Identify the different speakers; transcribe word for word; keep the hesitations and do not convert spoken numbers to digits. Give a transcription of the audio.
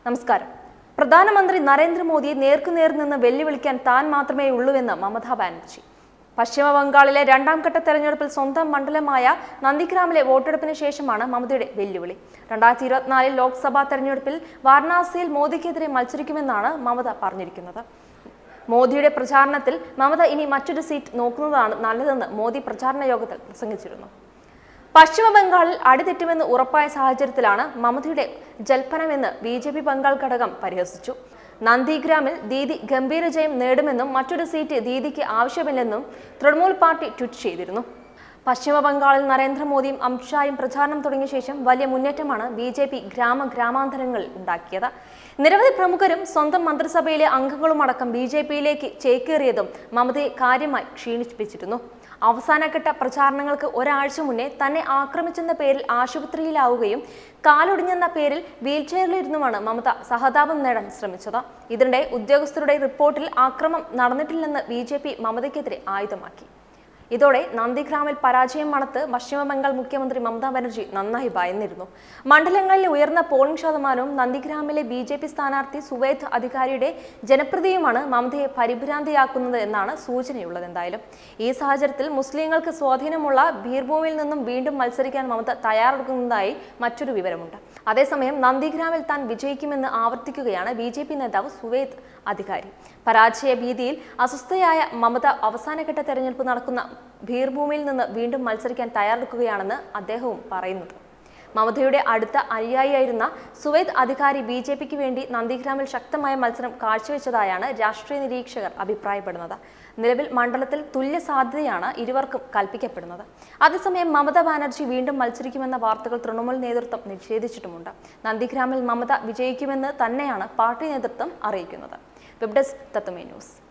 Speaker 1: നമസ്കാരം. പ്രധാനമന്ത്രി നരേന്ദ്രമോദിയെ നേർക്കുനേർ നിന്ന് വെല്ലുവിളിക്കാൻ താൻ മാത്രമേ ഉള്ളൂവെന്ന് മമതാ ബാനർജി. പശ്ചിമ ബംഗാളിലെ രണ്ടാം ഘട്ട തെരഞ്ഞെടുപ്പിൽ സ്വന്തം മണ്ഡലമായ നന്ദിഗ്രാമിലെ വോട്ടെടുപ്പിന് ശേഷമാണ് മമതയുടെ വെല്ലുവിളി. രണ്ടായിരത്തി ഇരുപത്തിനാലിൽ ലോക്സഭാ തെരഞ്ഞെടുപ്പിൽ വാരണാസിയിൽ മോദിക്കെതിരെ മത്സരിക്കുമെന്നാണ് മമത പറഞ്ഞിരിക്കുന്നത്. മോദിയുടെ പ്രചാരണത്തിൽ മമത ഇനി മറ്റൊരു സീറ്റ് നോക്കുന്നതാണ് നല്ലതെന്ന് മോദി പ്രചാരണ യോഗത്തിൽ പ്രസംഗിച്ചിരുന്നു. പശ്ചിമ ബംഗാളിൽ അടിതെറ്റുമെന്ന് ഉറപ്പായ സാഹചര്യത്തിലാണ് മമതയുടെ ജൽപ്പനമെന്ന് ബി ജെ പി ബംഗാൾ ഘടകം പരിഹസിച്ചു. നന്ദിഗ്രാമിൽ ദീദി ഗംഭീര ജയം നേടുമെന്നും മറ്റൊരു സീറ്റ് ദീദിക്ക് ആവശ്യമില്ലെന്നും തൃണമൂൽ പാർട്ടി ട്വീറ്റ് ചെയ്തിരുന്നു. പശ്ചിമ ബംഗാളിൽ നരേന്ദ്രമോദിയും അമിത്ഷായും പ്രചാരണം തുടങ്ങിയ ശേഷം വലിയ മുന്നേറ്റമാണ് ബി ജെ പി ഗ്രാമ ഗ്രാമാന്തരങ്ങളിൽ ഉണ്ടാക്കിയത്. നിരവധി പ്രമുഖരും സ്വന്തം മന്ത്രിസഭയിലെ അംഗങ്ങളുമടക്കം ബി ജെ പിയിലേക്ക് ചേക്കേറിയതും മമതയെ കാര്യമായി ക്ഷീണിപ്പിച്ചിരുന്നു. അവസാനഘട്ട പ്രചാരണങ്ങൾക്ക് ഒരാഴ്ച മുന്നേ തന്നെ ആക്രമിച്ചെന്ന പേരിൽ ആശുപത്രിയിലാവുകയും കാലൊടിഞ്ഞെന്ന പേരിൽ വീൽചെയറിലിരുന്നുമാണ് മമത സഹതാപം നേടാൻ ശ്രമിച്ചത്. ഇതിനിടെ ഉദ്യോഗസ്ഥരുടെ റിപ്പോർട്ടിൽ ആക്രമണം നടന്നിട്ടില്ലെന്ന് ബി ജെ പി മമതയ്ക്കെതിരെ ആയുധമാക്കി. ഇതോടെ നന്ദിഗ്രാമിൽ പരാജയം മണത്ത് പശ്ചിമ ബംഗാൾ മുഖ്യമന്ത്രി മമതാ ബാനർജി നന്നായി ഭയന്നിരുന്നു. മണ്ഡലങ്ങളിലെ ഉയർന്ന പോളിംഗ് ശതമാനവും നന്ദിഗ്രാമിലെ ബി ജെ പി സ്ഥാനാർത്ഥി സുവേദ് അധികാരിയുടെ ജനപ്രീതിയുമാണ് മമതയെ പരിഭ്രാന്തിയാക്കുന്നത് എന്നാണ് സൂചനയുള്ളത്. എന്തായാലും ഈ സാഹചര്യത്തിൽ മുസ്ലിങ്ങൾക്ക് സ്വാധീനമുള്ള ബീർഭൂമിൽ നിന്നും വീണ്ടും മത്സരിക്കാൻ മമത തയ്യാറെടുക്കുന്നതായി മറ്റൊരു വിവരമുണ്ട്. അതേസമയം നന്ദിഗ്രാമിൽ താൻ വിജയിക്കുമെന്ന് ആവർത്തിക്കുകയാണ് ബി ജെ പി നേതാവ് സുവേദ് അധികാരി. പരാജയ ഭീതിയിൽ അസ്വസ്ഥയായ മമത അവസാനഘട്ട തെരഞ്ഞെടുപ്പ് നടക്കുന്ന ബീർഭൂമിൽ നിന്ന് വീണ്ടും മത്സരിക്കാൻ തയ്യാറെടുക്കുകയാണെന്ന് അദ്ദേഹവും പറയുന്നത്. മമതയുടെ അടുത്ത അനുയായിയായിരുന്ന സുവേദ് അധികാരി ബി ജെ പിക്ക് വേണ്ടി നന്ദിഗ്രാമിൽ ശക്തമായ മത്സരം കാഴ്ചവെച്ചതായാണ് രാഷ്ട്രീയ നിരീക്ഷകർ അഭിപ്രായപ്പെടുന്നത്. നിലവിൽ മണ്ഡലത്തിൽ തുല്യ സാധ്യതയാണ് ഇരുവർക്കും കൽപ്പിക്കപ്പെടുന്നത്. അതേസമയം മമതാ ബാനർജി വീണ്ടും മത്സരിക്കുമെന്ന വാർത്തകൾ തൃണമൂൽ നേതൃത്വം നിഷേധിച്ചിട്ടുമുണ്ട്. നന്ദിഗ്രാമിൽ മമത വിജയിക്കുമെന്ന് തന്നെയാണ് പാർട്ടി നേതൃത്വം അറിയിക്കുന്നത്. വെബ് ഡെസ്ക് തത്വമേ ന്യൂസ്.